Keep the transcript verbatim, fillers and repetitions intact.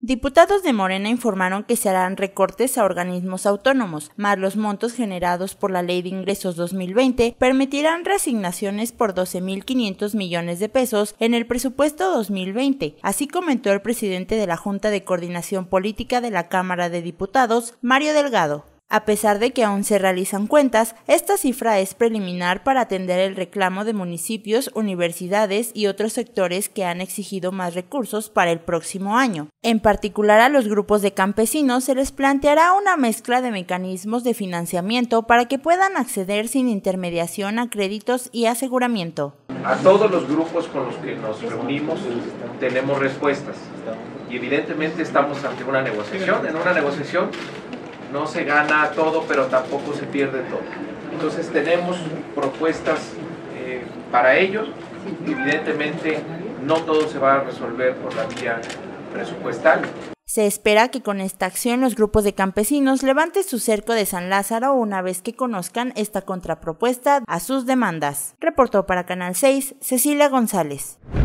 Diputados de Morena informaron que se harán recortes a organismos autónomos, más los montos generados por la Ley de Ingresos dos mil veinte permitirán reasignaciones por doce mil quinientos millones de pesos en el presupuesto dos mil veinte. Así comentó el presidente de la Junta de Coordinación Política de la Cámara de Diputados, Mario Delgado. A pesar de que aún se realizan cuentas, esta cifra es preliminar para atender el reclamo de municipios, universidades y otros sectores que han exigido más recursos para el próximo año. En particular a los grupos de campesinos se les planteará una mezcla de mecanismos de financiamiento para que puedan acceder sin intermediación a créditos y aseguramiento. A todos los grupos con los que nos reunimos tenemos respuestas y evidentemente estamos ante una negociación. En una negociación no se gana todo, pero tampoco se pierde todo. Entonces tenemos propuestas eh, para ellos. Evidentemente no todo se va a resolver por la vía presupuestal. Se espera que con esta acción los grupos de campesinos levanten su cerco de San Lázaro una vez que conozcan esta contrapropuesta a sus demandas. Reportó para Canal seis, Cecilia González.